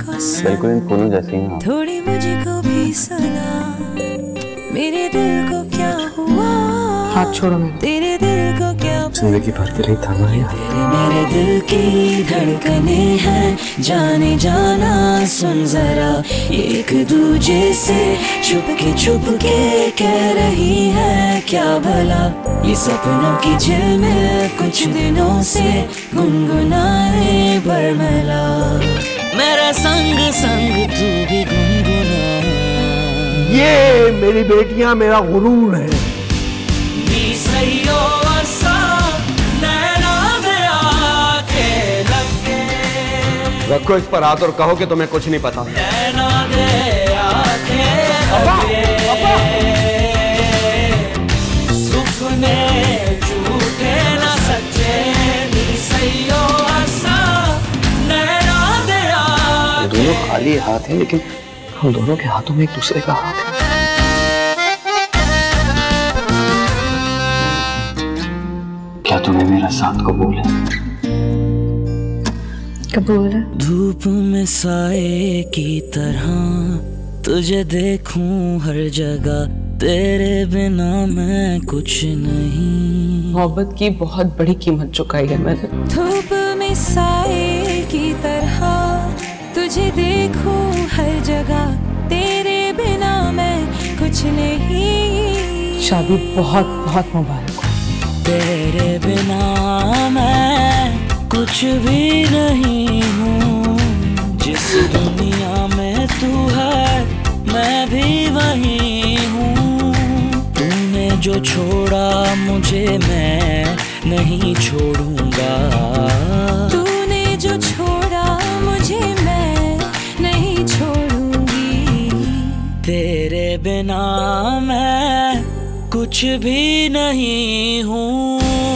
बिल्कुल इन फूलों जैसी हैं। थोड़ी मुझको भी सुना, मेरे दिल को क्या हुआ, हाथ छोड़ो मेरा। तेरे दिल को क्या जिंदगी भर के लिए थामा है। मेरे दिल की धड़कने हैं, जाने जाना सुन जरा, एक दूजे से छुप के कह रही है क्या भला, ये सपनों की झिलमिल कुछ दिनों से गुनगुनाए बरमला, मेरा संग संग तू भी गुनगुना। ये मेरी बेटियां मेरा गुरूर है। रखो इस पर हाथ और कहो कि तुम्हें कुछ नहीं पता। दोनों खाली हाथ हैं, लेकिन हम दोनों के हाथों में एक दूसरे का हाथ है। क्या तुम्हें मेरा साथ कबूल है? कबूल है। धूप में साए की तरह तुझे देखूं हर जगह, तेरे बिना मैं कुछ नहीं। मोहब्बत की बहुत बड़ी कीमत चुकाई है मैंने। धूप में साए की तरह तुझे देखूं हर जगह, तेरे बिना मैं कुछ नहीं। शादी बहुत बहुत मुबारक हो। तेरे बिना मैं कुछ भी नहीं हूँ, जिस दुनिया में तू है मैं भी वही हूँ। तूने जो छोड़ा मुझे मैं नहीं छोड़ूंगा, तूने जो छोड़ा मुझे मैं नहीं छोड़ूंगी। तेरे बिना मैं कुछ भी नहीं हूँ।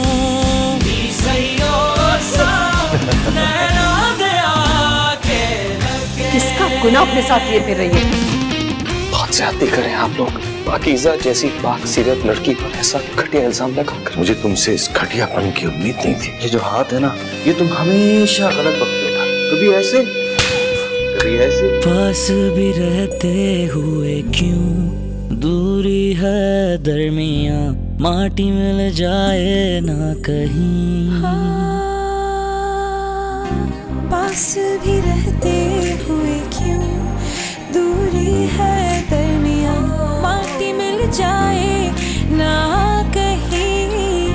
किसका गुनाह अपने साथ लिए फिर रही है? बहुत ज्यादती करें आप लोग। पाकीज़ा जैसी पाक सीरत लड़की पर ऐसा घटिया इल्जाम लगा कर। मुझे तुमसे इस घटियापन की उम्मीद नहीं थी। ये जो हाथ है ना, ये तुम हमेशा गलत वक्त पे उठा, कभी ऐसे कभी ऐसे। पास भी रहते हुए क्यों दूरी है दरमिया, माटी मिल जाए ना कहीं। पास भी रहते हुए क्यों दूरी है दरमिया, माटी मिल जाए ना कहीं।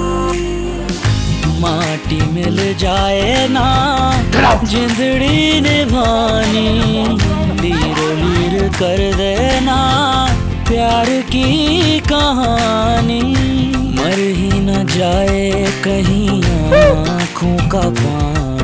माटी मिल जाए ना जिंदड़ी निभानी, लीरो लीर कर देना प्यार की कहानी। मर ही न जाए कहीं आँखों का पानी,